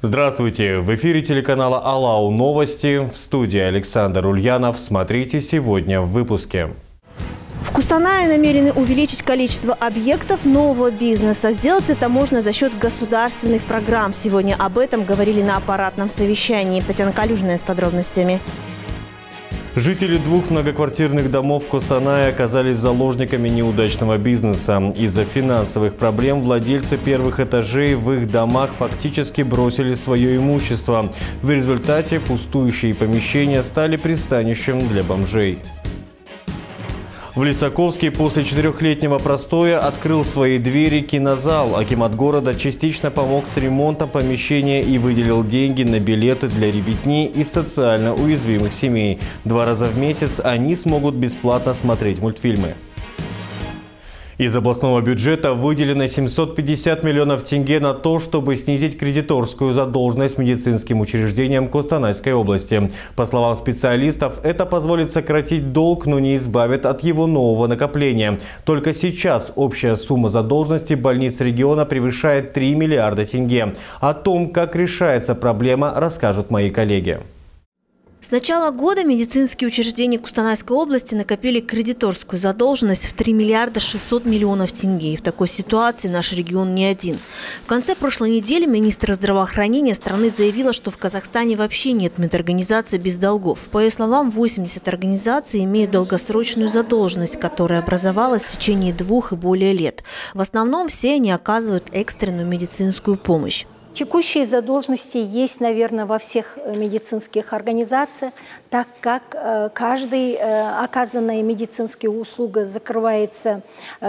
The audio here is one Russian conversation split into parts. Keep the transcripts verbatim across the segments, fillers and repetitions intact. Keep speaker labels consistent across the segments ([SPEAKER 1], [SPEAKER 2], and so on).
[SPEAKER 1] Здравствуйте! В эфире телеканала АЛАУ новости. В студии Александр Ульянов. Смотрите сегодня в выпуске.
[SPEAKER 2] В Кустанае намерены увеличить количество объектов нового бизнеса. Сделать это можно за счет государственных программ. Сегодня об этом говорили на аппаратном совещании. Татьяна Калюжная с подробностями.
[SPEAKER 1] Жители двух многоквартирных домов в Кустанае оказались заложниками неудачного бизнеса. Из-за финансовых проблем владельцы первых этажей в их домах фактически бросили свое имущество. В результате пустующие помещения стали пристанищем для бомжей. В Лисаковске после четырехлетнего простоя открыл свои двери кинозал. Акимат города частично помог с ремонтом помещения и выделил деньги на билеты для ребятни из социально уязвимых семей. Два раза в месяц они смогут бесплатно смотреть мультфильмы. Из областного бюджета выделено семьсот пятьдесят миллионов тенге на то, чтобы снизить кредиторскую задолженность медицинским учреждениям Костанайской области. По словам специалистов, это позволит сократить долг, но не избавит от его нового накопления. Только сейчас общая сумма задолженности больниц региона превышает три миллиарда тенге. О том, как решается проблема, расскажут мои коллеги.
[SPEAKER 2] С начала года медицинские учреждения Кустанайской области накопили кредиторскую задолженность в три миллиарда шестьсот миллионов тенге. И в такой ситуации наш регион не один. В конце прошлой недели министр здравоохранения страны заявила, что в Казахстане вообще нет медорганизаций без долгов. По ее словам, восемьдесят организаций имеют долгосрочную задолженность, которая образовалась в течение двух и более лет. В основном все они оказывают экстренную медицинскую помощь.
[SPEAKER 3] Текущие задолженности есть, наверное, во всех медицинских организациях, так как каждая оказанная медицинская услуга закрывается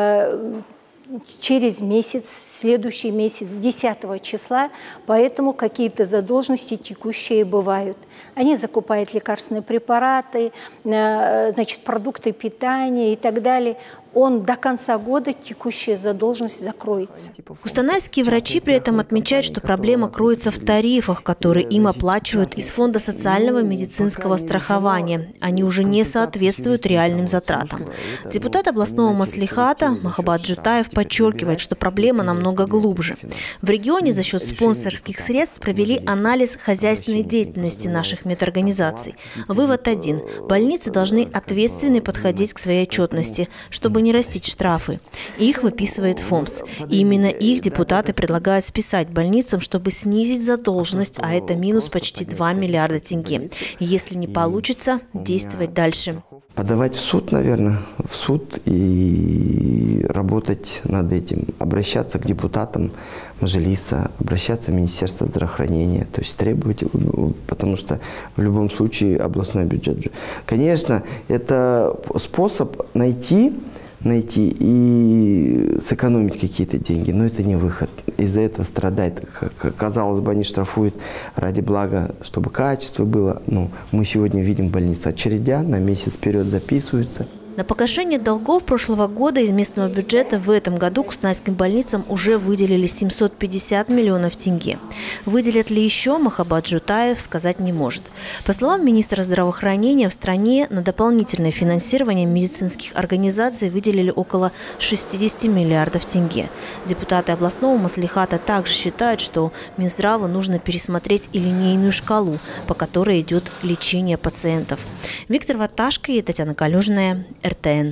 [SPEAKER 3] через месяц, следующий месяц, десятого числа, поэтому какие-то задолженности текущие бывают. Они закупают лекарственные препараты, значит, продукты питания и так далее. Он до конца года текущая задолженность закроется.
[SPEAKER 2] Кустанайские врачи при этом отмечают, что проблема кроется в тарифах, которые им оплачивают из Фонда социального медицинского страхования. Они уже не соответствуют реальным затратам. Депутат областного маслихата Махабат Джутаев подчеркивает, что проблема намного глубже. В регионе за счет спонсорских средств провели анализ хозяйственной деятельности наших медорганизаций. Вывод один. Больницы должны ответственно подходить к своей отчетности, чтобы не растить штрафы. Их выписывает ФОМС. И именно их депутаты предлагают списать больницам, чтобы снизить задолженность, а это минус почти два миллиарда тенге. Если не получится, действовать дальше.
[SPEAKER 4] Подавать в суд, наверное, в суд и работать над этим. Обращаться к депутатам Мажилиса, обращаться в Министерство здравоохранения, то есть требовать, потому что в любом случае областной бюджет. Конечно, это способ найти, найти и сэкономить какие-то деньги, но это не выход. Из-за этого страдает. Казалось бы, они штрафуют ради блага, чтобы качество было. Ну, мы сегодня видим в больнице очередя, на месяц вперед записываются.
[SPEAKER 2] На погашение долгов прошлого года из местного бюджета в этом году кустанайским больницам уже выделили семьсот пятьдесят миллионов тенге. Выделят ли еще, Махабат Джутаев сказать не может. По словам министра здравоохранения, в стране на дополнительное финансирование медицинских организаций выделили около шестидесяти миллиардов тенге. Депутаты областного маслихата также считают, что Минздраву нужно пересмотреть и линейную шкалу, по которой идет лечение пациентов. Виктор Ваташко и Татьяна Калюжная, эр тэ эн.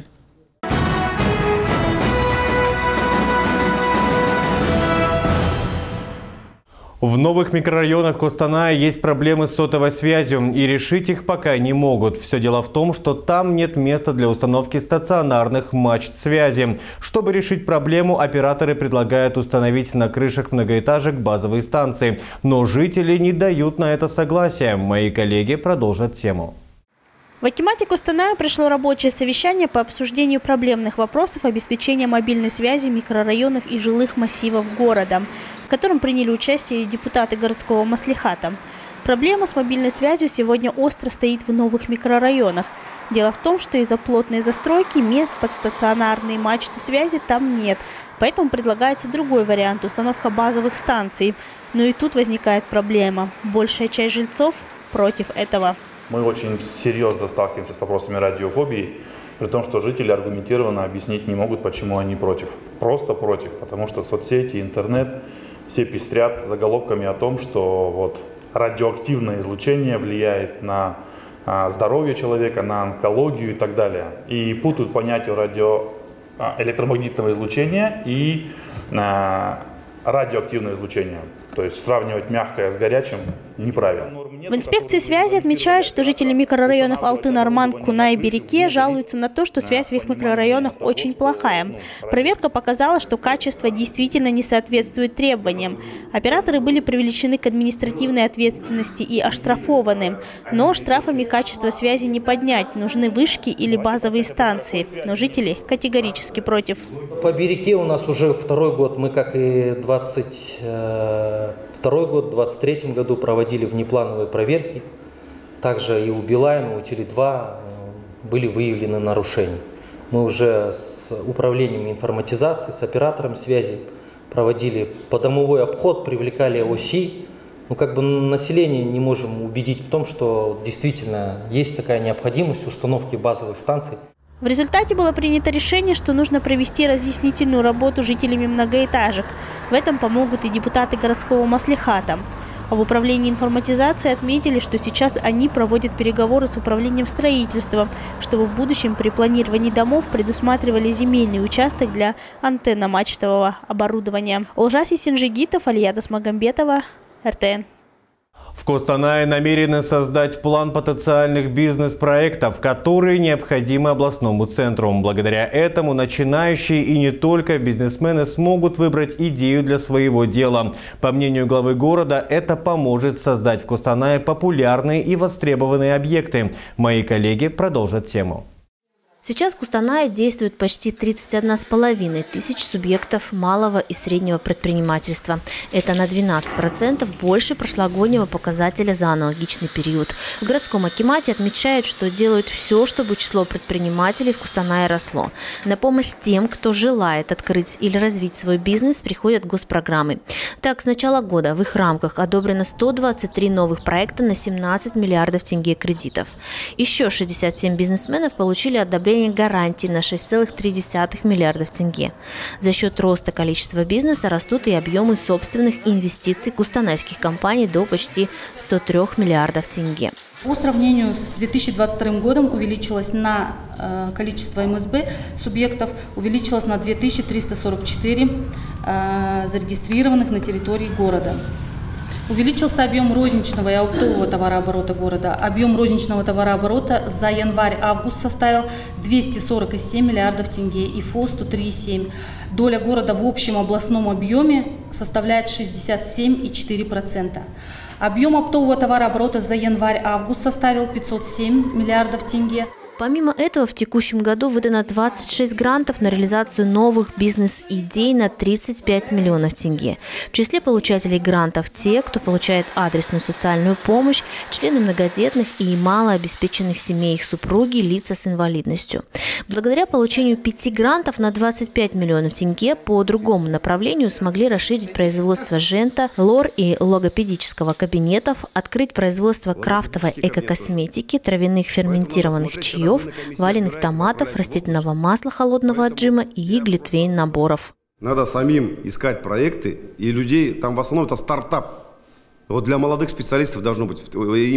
[SPEAKER 1] В новых микрорайонах Костаная есть проблемы с сотовой связью, и решить их пока не могут. Все дело в том, что там нет места для установки стационарных мачт связи. Чтобы решить проблему, операторы предлагают установить на крышах многоэтажек базовые станции. Но жители не дают на это согласия. Мои коллеги продолжат тему.
[SPEAKER 5] В акимате Кустаная прошло рабочее совещание по обсуждению проблемных вопросов обеспечения мобильной связи микрорайонов и жилых массивов города, в котором приняли участие депутаты городского маслихата. Проблема с мобильной связью сегодня остро стоит в новых микрорайонах. Дело в том, что из-за плотной застройки мест под стационарные мачты связи там нет. Поэтому предлагается другой вариант – установка базовых станций. Но и тут возникает проблема. Большая часть жильцов против этого.
[SPEAKER 6] Мы очень серьезно сталкиваемся с вопросами радиофобии, при том, что жители аргументированно объяснить не могут, почему они против. Просто против, потому что соцсети, интернет все пестрят заголовками о том, что вот радиоактивное излучение влияет на а, здоровье человека, на онкологию и так далее. И путают понятие радио, а, электромагнитного излучения и а, радиоактивное излучение. То есть сравнивать мягкое с горячим неправильно.
[SPEAKER 5] В инспекции связи отмечают, что жители микрорайонов Алтын-Арман, Кунай и Береке жалуются на то, что связь в их микрорайонах очень плохая. Проверка показала, что качество действительно не соответствует требованиям. Операторы были привлечены к административной ответственности и оштрафованы. Но штрафами качество связи не поднять. Нужны вышки или базовые станции. Но жители категорически против.
[SPEAKER 7] По Береке у нас уже второй год, мы как и двадцать второй год, в двадцать третьем году проводили внеплановые проверки. Также и у Билайна, у Теле два были выявлены нарушения. Мы уже с управлением информатизации, с оператором связи проводили подомовой обход, привлекали ОСИ. Ну, как бы население не можем убедить в том, что действительно есть такая необходимость установки базовых станций.
[SPEAKER 5] В результате было принято решение, что нужно провести разъяснительную работу жителями многоэтажек. В этом помогут и депутаты городского маслихата. А в управлении информатизации отметили, что сейчас они проводят переговоры с управлением строительством, чтобы в будущем при планировании домов предусматривали земельный участок для антенно-мачтового оборудования. Олжас Синжигитов, Алия Досмагамбетова, эр тэ эн.
[SPEAKER 1] В Костанае намерены создать план потенциальных бизнес-проектов, которые необходимы областному центру. Благодаря этому начинающие и не только бизнесмены смогут выбрать идею для своего дела. По мнению главы города, это поможет создать в Костанае популярные и востребованные объекты. Мои коллеги продолжат тему.
[SPEAKER 2] Сейчас в Костанае действует почти тридцать одна с половиной тысяч субъектов малого и среднего предпринимательства. Это на двенадцать процентов больше прошлогоднего показателя за аналогичный период. В городском акимате отмечают, что делают все, чтобы число предпринимателей в Костанае росло. На помощь тем, кто желает открыть или развить свой бизнес, приходят госпрограммы. Так, с начала года в их рамках одобрено сто двадцать три новых проекта на семнадцать миллиардов тенге кредитов. Еще шестьдесят семь бизнесменов получили одобрение гарантий на шесть целых три десятых миллиардов тенге. За счет роста количества бизнеса растут и объемы собственных инвестиций костанайских компаний до почти ста трёх миллиардов тенге.
[SPEAKER 8] По сравнению с две тысячи двадцать вторым годом увеличилось на э, количество эм эс бэ субъектов, увеличилось на две тысячи триста сорок четыре э, зарегистрированных на территории города. Увеличился объем розничного и оптового товарооборота города. Объем розничного товарооборота за январь-август составил двести сорок семь миллиардов тенге, и ИФО сто три и семь. Доля города в общем областном объеме составляет шестьдесят семь и четыре десятых процента. Объем оптового товарооборота за январь-август составил пятьсот семь миллиардов тенге.
[SPEAKER 2] Помимо этого, в текущем году выдано двадцать шесть грантов на реализацию новых бизнес-идей на тридцать пять миллионов тенге. В числе получателей грантов те, кто получает адресную социальную помощь, члены многодетных и малообеспеченных семей, их супруги, лица с инвалидностью. Благодаря получению пяти грантов на двадцать пять миллионов тенге по другому направлению смогли расширить производство жента, лор и логопедического кабинетов, открыть производство крафтовой эко-косметики, травяных ферментированных чаев, вареных томатов, растительного масла холодного отжима и глитвейн наборов.
[SPEAKER 9] Надо самим искать проекты и людей, там в основном это стартап. Вот для молодых специалистов должно быть,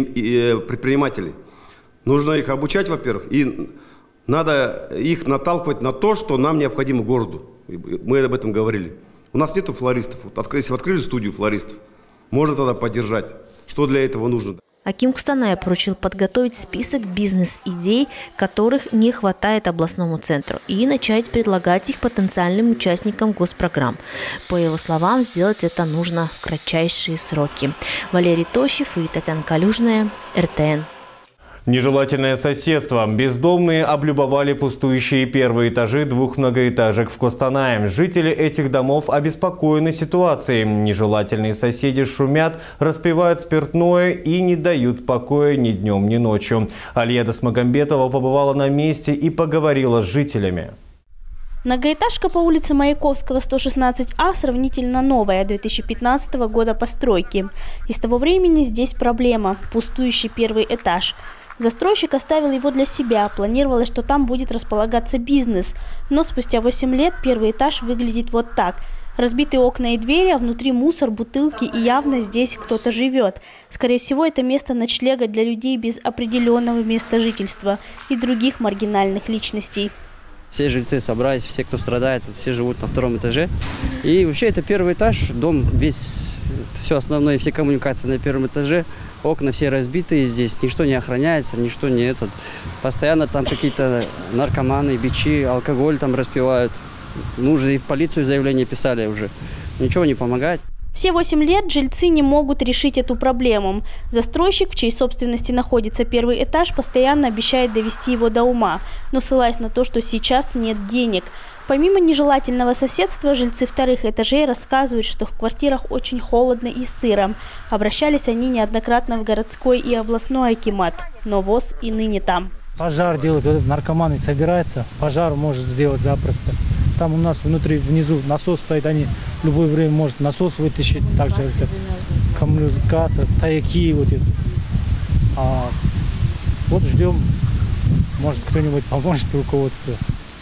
[SPEAKER 9] и предпринимателей. Нужно их обучать, во-первых, и надо их наталкивать на то, что нам необходимо городу. Мы об этом говорили. У нас нету флористов. Вот если открыли студию флористов, можно тогда поддержать. Что для этого нужно?
[SPEAKER 2] Аким Костаная поручил подготовить список бизнес-идей, которых не хватает областному центру, и начать предлагать их потенциальным участникам госпрограмм. По его словам, сделать это нужно в кратчайшие сроки. Валерий Тощев и Татьяна Калюжная, эр тэ эн.
[SPEAKER 1] Нежелательное соседство. Бездомные облюбовали пустующие первые этажи двух многоэтажек в Костанае. Жители этих домов обеспокоены ситуацией. Нежелательные соседи шумят, распивают спиртное и не дают покоя ни днем, ни ночью. Алия Досмагамбетова побывала на месте и поговорила с жителями.
[SPEAKER 5] Многоэтажка по улице Маяковского, сто шестнадцать а, сравнительно новая, две тысячи пятнадцатого года постройки. И с того времени здесь проблема – пустующий первый этаж. Застройщик оставил его для себя, планировалось, что там будет располагаться бизнес. Но спустя восемь лет первый этаж выглядит вот так. Разбитые окна и двери, а внутри мусор, бутылки, и явно здесь кто-то живет. Скорее всего, это место ночлега для людей без определенного места жительства и других маргинальных личностей.
[SPEAKER 10] Все жильцы собрались, все, кто страдает, все живут на втором этаже. И вообще это первый этаж, дом, весь, все основное, все коммуникации на первом этаже. Окна все разбитые здесь, ничто не охраняется, ничто не этот. Постоянно там какие-то наркоманы, бичи, алкоголь там распивают. Мы уже и в полицию заявление писали уже. Ничего не помогает.
[SPEAKER 5] Все восемь лет жильцы не могут решить эту проблему. Застройщик, в чьей собственности находится первый этаж, постоянно обещает довести его до ума, но ссылаясь на то, что сейчас нет денег. Помимо нежелательного соседства, жильцы вторых этажей рассказывают, что в квартирах очень холодно и сыро. Обращались они неоднократно в городской и областной акимат, но ВОС и ныне там.
[SPEAKER 11] Пожар делают, вот этот наркоманы собирается, пожар может сделать запросто. Там у нас внутри, внизу насос стоит, они в любое время может насос вытащить, также коммуникация, стояки, вот это. А вот ждем, может кто-нибудь поможет руководству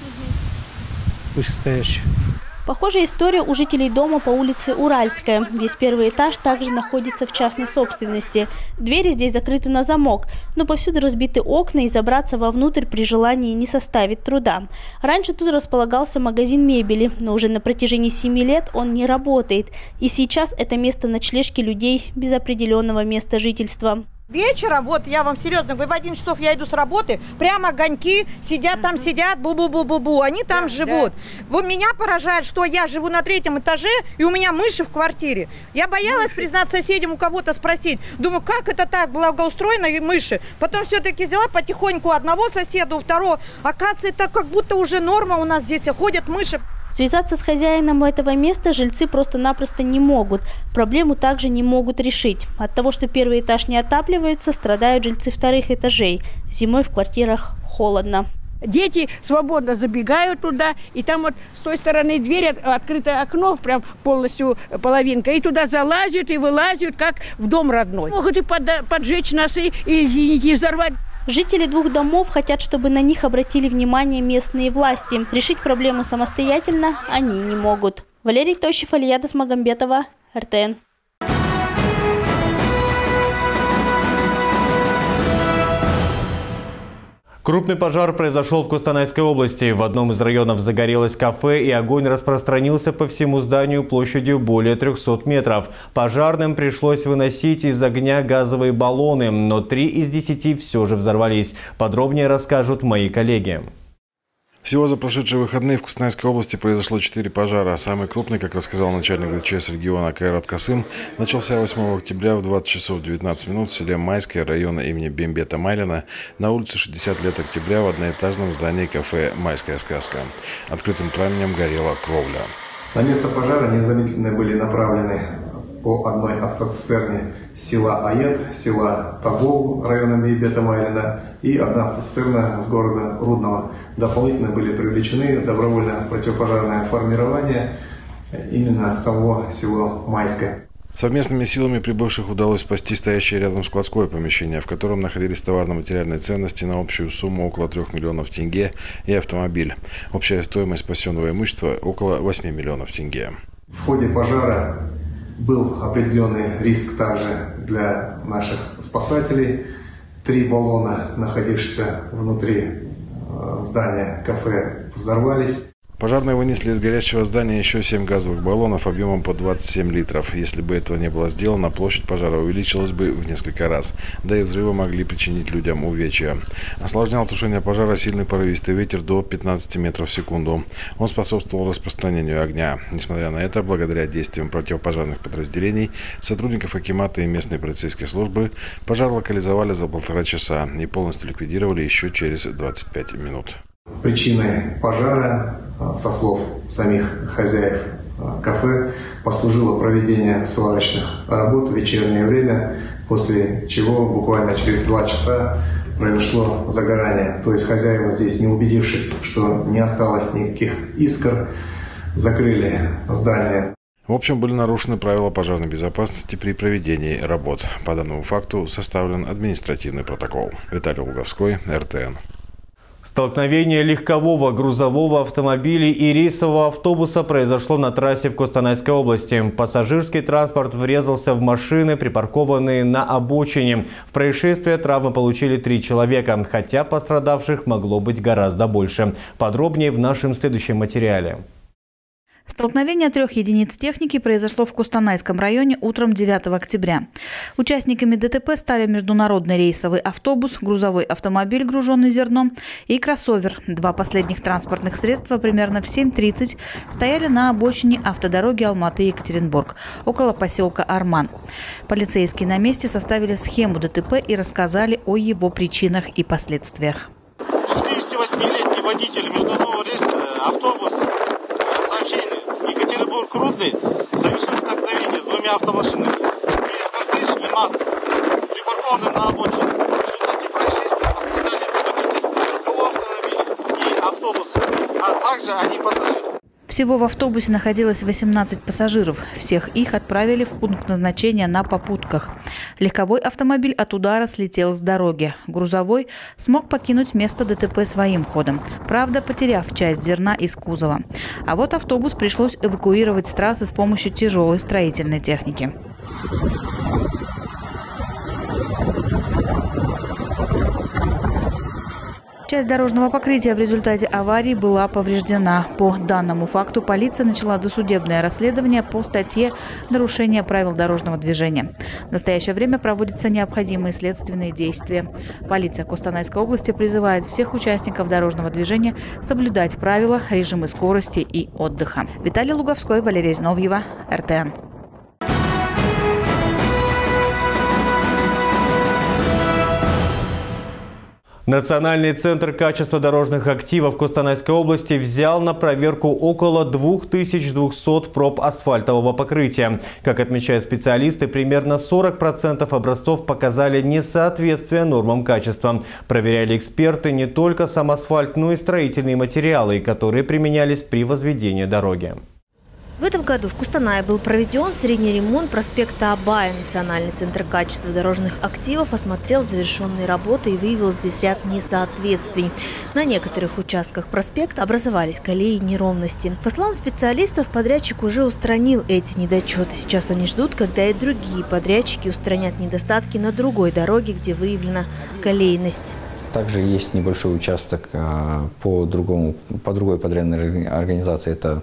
[SPEAKER 11] вышестоящих.
[SPEAKER 5] Похожая история у жителей дома по улице Уральская. Весь первый этаж также находится в частной собственности. Двери здесь закрыты на замок, но повсюду разбиты окна, и забраться вовнутрь при желании не составит труда. Раньше тут располагался магазин мебели, но уже на протяжении семи лет он не работает. И сейчас это место ночлежки людей без определенного места жительства.
[SPEAKER 12] Вечером, вот я вам серьезно говорю, в один часов я иду с работы, прямо огоньки сидят там, сидят, бу-бу-бу-бу-бу, они там да, живут. Да. Вот меня поражает, что я живу на третьем этаже, и у меня мыши в квартире. Я боялась признать соседям, у кого-то спросить. Думаю, как это так, благоустроено и мыши. Потом все-таки взяла потихоньку одного соседа, у второго. Оказывается, это как будто уже норма у нас здесь, ходят мыши.
[SPEAKER 5] Связаться с хозяином этого места жильцы просто-напросто не могут. Проблему также не могут решить. От того, что первый этаж не отапливается, страдают жильцы вторых этажей. Зимой в квартирах холодно.
[SPEAKER 13] Дети свободно забегают туда, и там вот с той стороны двери открытое окно, прям полностью половинка, и туда залазят и вылазят, как в дом родной. Могут и поджечь нас, и, и извините, и взорвать.
[SPEAKER 5] Жители двух домов хотят, чтобы на них обратили внимание местные власти. Решить проблему самостоятельно они не могут. Валерий Тощев, Алия Досмагамбетова, эр тэ эн.
[SPEAKER 1] Крупный пожар произошел в Костанайской области. В одном из районов загорелось кафе, и огонь распространился по всему зданию площадью более трёхсот метров. Пожарным пришлось выносить из огня газовые баллоны, но три из десяти все же взорвались. Подробнее расскажут мои коллеги.
[SPEAKER 14] Всего за прошедшие выходные в Костанайской области произошло четыре пожара. Самый крупный, как рассказал начальник дэ че эс региона Кайрат Касым, начался восьмого октября в двадцать часов девятнадцать минут в селе Майское района имени Бембета Майлина на улице шестьдесят лет октября в одноэтажном здании кафе «Майская сказка». Открытым пламенем горела кровля.
[SPEAKER 15] На место пожара незамедлительно были направлены по одной автоцистерне села Аед, села Табол района Бембета Майлина и одна автоцистерна с города Рудного. Дополнительно были привлечены добровольное противопожарное формирование именно самого села Майское.
[SPEAKER 14] Совместными силами прибывших удалось спасти стоящее рядом складское помещение, в котором находились товарно-материальные ценности на общую сумму около трех миллионов тенге и автомобиль. Общая стоимость спасенного имущества около восьми миллионов тенге.
[SPEAKER 15] В ходе пожара был определенный риск также для наших спасателей. Три баллона, находившиеся внутри здания кафе, взорвались.
[SPEAKER 14] Пожарные вынесли из горящего здания еще семь газовых баллонов объемом по двадцать семь литров. Если бы этого не было сделано, площадь пожара увеличилась бы в несколько раз. Да и взрывы могли причинить людям увечья. Осложнял тушение пожара сильный порывистый ветер до пятнадцати метров в секунду. Он способствовал распространению огня. Несмотря на это, благодаря действиям противопожарных подразделений, сотрудников акимата и местной полицейской службы, пожар локализовали за полтора часа и полностью ликвидировали еще через двадцать пять минут.
[SPEAKER 15] Причиной пожара, со слов самих хозяев кафе, послужило проведение сварочных работ в вечернее время, после чего буквально через два часа произошло загорание. То есть хозяева здесь, не убедившись, что не осталось никаких искр, закрыли здание.
[SPEAKER 14] В общем, были нарушены правила пожарной безопасности при проведении работ. По данному факту составлен административный протокол. Виталий Луговской, эр тэ эн.
[SPEAKER 1] Столкновение легкового грузового автомобиля и рейсового автобуса произошло на трассе в Костанайской области. Пассажирский транспорт врезался в машины, припаркованные на обочине. В происшествии травмы получили три человека, хотя пострадавших могло быть гораздо больше. Подробнее в нашем следующем материале.
[SPEAKER 16] Столкновение трех единиц техники произошло в Костанайском районе утром девятого октября. Участниками ДТП стали международный рейсовый автобус, грузовой автомобиль, груженный зерном, и кроссовер. Два последних транспортных средства примерно в семь тридцать стояли на обочине автодороги Алматы-Екатеринбург, около поселка Арман. Полицейские на месте составили схему ДТП и рассказали о его причинах и последствиях.
[SPEAKER 17] шестидесятивосьмилетний водитель международного рейса автобус Екатеринбург-Рудный совершил столкновение с двумя автомашинами. Есть кортеж и МАЗ, припаркованы на обочине. В результате происшествия пострадали водитель легкового автомобиля и автобуса, а также один пассажир.
[SPEAKER 16] Всего в автобусе находилось восемнадцать пассажиров. Всех их отправили в пункт назначения на попутках. Легковой автомобиль от удара слетел с дороги. Грузовой смог покинуть место ДТП своим ходом, правда, потеряв часть зерна из кузова. А вот автобус пришлось эвакуировать с трассы с помощью тяжелой строительной техники. Часть дорожного покрытия в результате аварии была повреждена. По данному факту полиция начала досудебное расследование по статье «Нарушение правил дорожного движения». В настоящее время проводятся необходимые следственные действия. Полиция Костанайской области призывает всех участников дорожного движения соблюдать правила, режимы скорости и отдыха. Виталий Луговской, Валерия Зиновьева, эр тэ эн.
[SPEAKER 1] Национальный центр качества дорожных активов Костанайской области взял на проверку около двух тысяч двухсот проб асфальтового покрытия. Как отмечают специалисты, примерно сорок процентов образцов показали несоответствие нормам качества. Проверяли эксперты не только сам асфальт, но и строительные материалы, которые применялись при возведении дороги.
[SPEAKER 2] В этом году в Кустанае был проведен средний ремонт проспекта Абая. Национальный центр качества дорожных активов осмотрел завершенные работы и выявил здесь ряд несоответствий. На некоторых участках проспекта образовались колеи и неровности. По словам специалистов, подрядчик уже устранил эти недочеты. Сейчас они ждут, когда и другие подрядчики устранят недостатки на другой дороге, где выявлена колейность.
[SPEAKER 18] Также есть небольшой участок по, другому, по другой подрядной организации. Это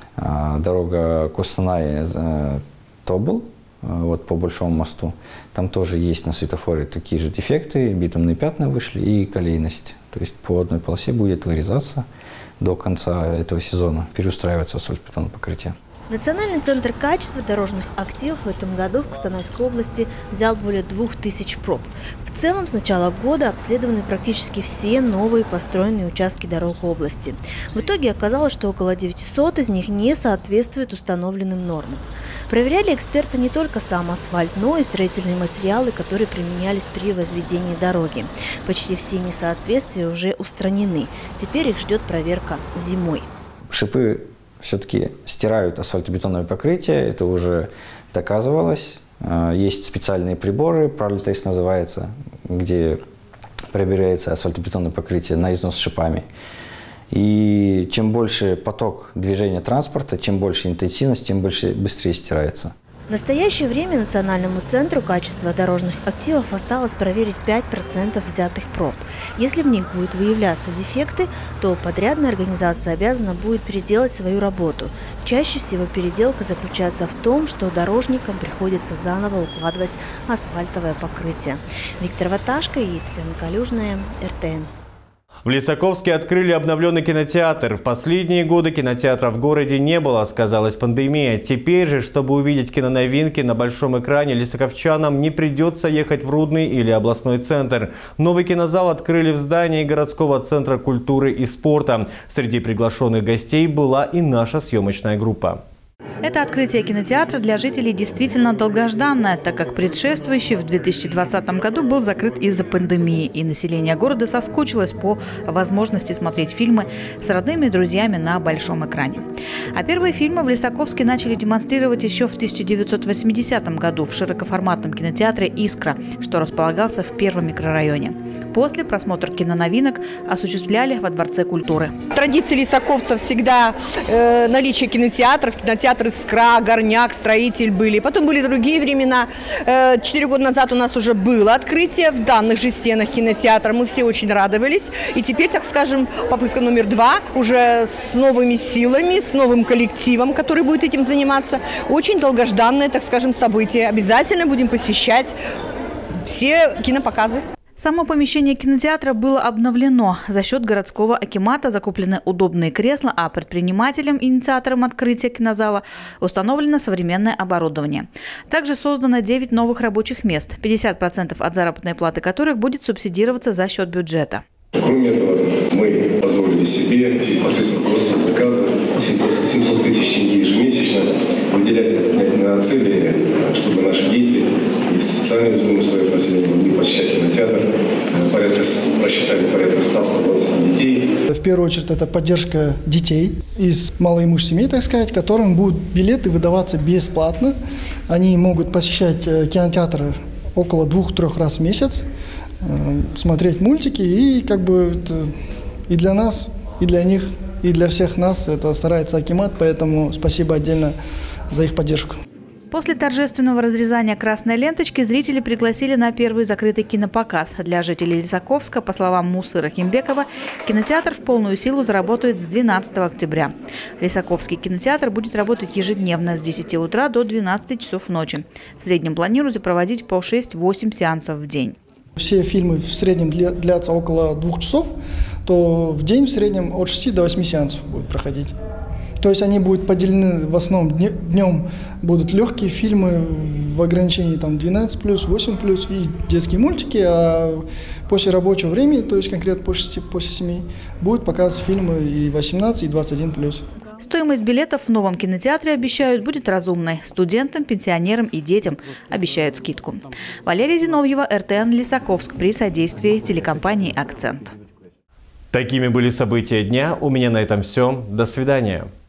[SPEAKER 18] дорога Костанай-Тобол, вот по Большому мосту. Там тоже есть на светофоре такие же дефекты, битумные пятна вышли и колейность. То есть по одной полосе будет вырезаться до конца этого сезона, переустраиваться асфальтобетонное покрытие.
[SPEAKER 2] Национальный центр качества дорожных активов в этом году в Костанайской области взял более двух тысяч проб. В целом, с начала года обследованы практически все новые построенные участки дорог области. В итоге оказалось, что около девятисот из них не соответствуют установленным нормам. Проверяли эксперты не только сам асфальт, но и строительные материалы, которые применялись при возведении дороги. Почти все несоответствия уже устранены. Теперь их ждет проверка зимой.
[SPEAKER 18] Шипы все-таки стирают асфальтобетонное покрытие, это уже доказывалось. Есть специальные приборы, пролитест называется, где проверяется асфальтобетонное покрытие на износ шипами. И чем больше поток движения транспорта, чем больше интенсивность, тем больше, быстрее стирается.
[SPEAKER 2] В настоящее время Национальному центру качества дорожных активов осталось проверить пять процентов взятых проб. Если в них будут выявляться дефекты, то подрядная организация обязана будет переделать свою работу. Чаще всего переделка заключается в том, что дорожникам приходится заново укладывать асфальтовое покрытие. Виктор Ваташко и Татьяна Калюжная, эр тэ эн.
[SPEAKER 1] В Лисаковске открыли обновленный кинотеатр. В последние годы кинотеатра в городе не было, сказалась пандемия. Теперь же, чтобы увидеть киноновинки на большом экране, лисаковчанам не придется ехать в Рудный или областной центр. Новый кинозал открыли в здании городского центра культуры и спорта. Среди приглашенных гостей была и наша съемочная группа.
[SPEAKER 16] Это открытие кинотеатра для жителей действительно долгожданное, так как предшествующий в две тысячи двадцатом году был закрыт из-за пандемии, и население города соскучилось по возможности смотреть фильмы с родными и друзьями на большом экране. А первые фильмы в Лисаковске начали демонстрировать еще в тысяча девятьсот восьмидесятом году в широкоформатном кинотеатре «Искра», что располагался в первом микрорайоне. После просмотр киноновинок осуществляли во Дворце культуры.
[SPEAKER 19] Традиции лисаковцев всегда э, наличие кинотеатров, кинотеатр «Искра», «Горняк», «Строитель» были. Потом были другие времена. Э, четыре года назад у нас уже было открытие в данных же стенах кинотеатра. Мы все очень радовались. И теперь, так скажем, попытка номер два уже с новыми силами, с новым коллективом, который будет этим заниматься. Очень долгожданное, так скажем, событие. Обязательно будем посещать все кинопоказы.
[SPEAKER 16] Само помещение кинотеатра было обновлено. За счет городского акимата закуплены удобные кресла, а предпринимателям, инициаторам открытия кинозала, установлено современное оборудование. Также создано девять новых рабочих мест, пятьдесят процентов от заработной платы которых будет субсидироваться за счет бюджета.
[SPEAKER 20] Кроме этого, мы позволили себе посредством просто заказа семьсот тысяч тенге ежемесячно выделять на цели, чтобы наши дети из социально уязвимых слоев населения могли посещать кинотеатр. Порядка, просчитали порядка ста — ста двадцати детей.
[SPEAKER 21] В первую очередь это поддержка детей из малоимущих семей, так сказать, которым будут билеты выдаваться бесплатно. Они могут посещать кинотеатр около двух-трех раз в месяц, смотреть мультики, и как бы это и для нас, и для них, и для всех нас это старается акимат, поэтому спасибо отдельно за их поддержку.
[SPEAKER 16] После торжественного разрезания красной ленточки зрители пригласили на первый закрытый кинопоказ. Для жителей Лисаковска, по словам Мусы Рахимбекова, кинотеатр в полную силу заработает с двенадцатого октября. Лисаковский кинотеатр будет работать ежедневно с десяти утра до двенадцати часов ночи. В среднем планируется проводить по шесть-восемь сеансов в день.
[SPEAKER 21] Все фильмы в среднем длятся около двух часов, то в день в среднем от шести до восьми сеансов будет проходить. То есть они будут поделены в основном днем, будут легкие фильмы в ограничении там двенадцать плюс, восемь плюс и детские мультики, а после рабочего времени, то есть конкретно после шести, после семи, будут показывать фильмы и восемнадцать, и двадцать один плюс.
[SPEAKER 16] Стоимость билетов в новом кинотеатре, обещают, будет разумной. Студентам, пенсионерам и детям обещают скидку. Валерия Зиновьева, эр тэ эн Лисаковск, при содействии телекомпании «Акцент».
[SPEAKER 1] Такими были события дня. У меня на этом все. До свидания.